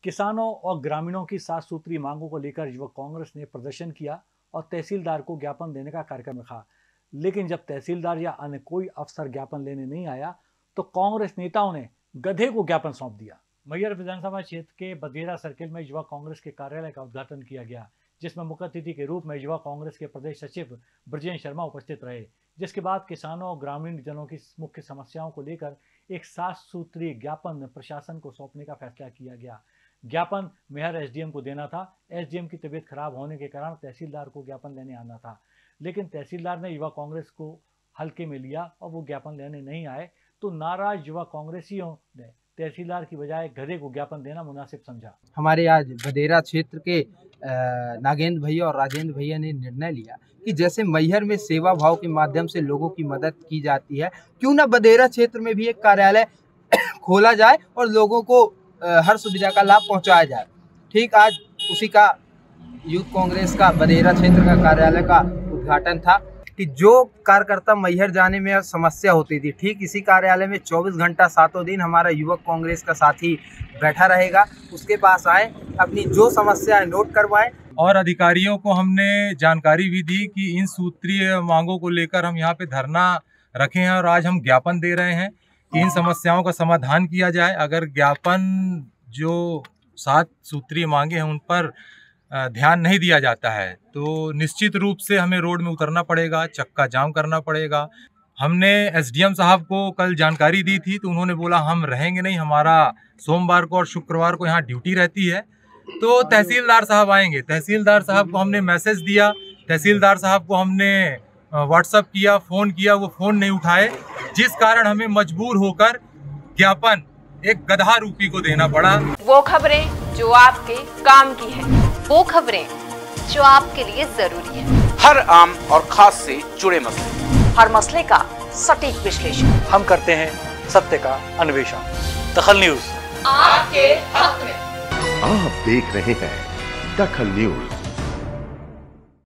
किसानों और ग्रामीणों की 7 सूत्री मांगों को लेकर युवक कांग्रेस ने प्रदर्शन किया और तहसीलदार को ज्ञापन देने का कार्यक्रम रखा। लेकिन जब तहसीलदार या अन्य कोई अफसर ज्ञापन लेने नहीं आया तो कांग्रेस नेताओं ने गधे को ज्ञापन सौंप दिया। मैहर विधानसभा क्षेत्र के बदेरा सर्किल में युवा कांग्रेस के कार्यालय का उद्घाटन किया गया, जिसमें मुख्य अतिथि के रूप में युवा कांग्रेस के प्रदेश सचिव ब्रजेश शर्मा उपस्थित रहे। जिसके बाद किसानों और ग्रामीण जनों की मुख्य समस्याओं को लेकर एक 7 सूत्रीय ज्ञापन प्रशासन को सौंपने का फैसला किया गया। ज्ञापन मैहर एसडीएम को देना था। एसडीएम की तबीयत खराब होने के कारण तहसीलदार को ज्ञापन लेने आना था, लेकिन तहसीलदार ने युवा कांग्रेस को हल्के में लिया और वो ज्ञापन लेने नहीं आए, तो नाराज युवा कांग्रेसियों ने तहसीलदार की बजाय गधे को ज्ञापन देना मुनासिब समझा। हमारे आज बदेरा क्षेत्र के नागेंद्र भैया और राजेंद्र भैया ने निर्णय लिया कि जैसे मैहर में सेवा भाव के माध्यम से लोगों की मदद की जाती है, क्यों ना बदेरा क्षेत्र में भी एक कार्यालय खोला जाए और लोगों को हर सुविधा का लाभ पहुंचाया जाए। ठीक आज उसी का यूथ कांग्रेस का बदेरा क्षेत्र का कार्यालय का उद्घाटन था कि जो कार्यकर्ता मैहर जाने में समस्या होती थी, ठीक इसी कार्यालय में 24 घंटा 7 दिन हमारा युवक कांग्रेस का साथी बैठा रहेगा। उसके पास आए, अपनी जो समस्या है नोट करवाएं। और अधिकारियों को हमने जानकारी भी दी कि इन सूत्रीय मांगों को लेकर हम यहाँ पे धरना रखे हैं और आज हम ज्ञापन दे रहे हैं कि इन समस्याओं का समाधान किया जाए। अगर ज्ञापन जो 7 सूत्रीय मांगे हैं उन पर ध्यान नहीं दिया जाता है तो निश्चित रूप से हमें रोड में उतरना पड़ेगा, चक्का जाम करना पड़ेगा। हमने एसडीएम साहब को कल जानकारी दी थी तो उन्होंने बोला हम रहेंगे नहीं, हमारा सोमवार को और शुक्रवार को यहाँ ड्यूटी रहती है, तो तहसीलदार साहब आएंगे। तहसीलदार साहब को हमने मैसेज दिया, तहसीलदार साहब को हमने व्हाट्सएप किया, फ़ोन किया, वो फ़ोन नहीं उठाए, जिस कारण हमें मजबूर होकर ज्ञापन एक गधा रूपी को देना पड़ा। वो खबरें जो आपके काम की है, वो खबरें जो आपके लिए जरूरी है, हर आम और खास से जुड़े मसले, हर मसले का सटीक विश्लेषण हम करते हैं सत्य का अन्वेषण। दखल न्यूज आपके हक में। आप देख रहे हैं दखल न्यूज।